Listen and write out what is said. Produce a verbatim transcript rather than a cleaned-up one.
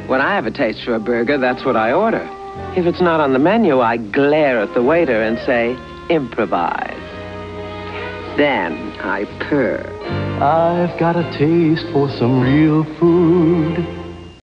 When I have a taste for a burger, that's what I order. If it's not on the menu, I glare at the waiter and say, improvise. Then I purr. I've got a taste for some real food.